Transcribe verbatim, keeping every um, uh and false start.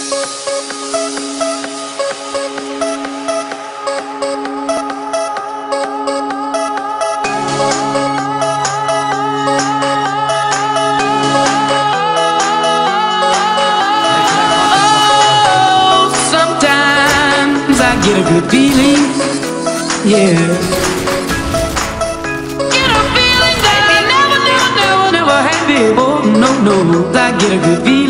Get a good feeling, yeah. Get a feeling that I never, never, never, never had before. No, no, I get a good feeling.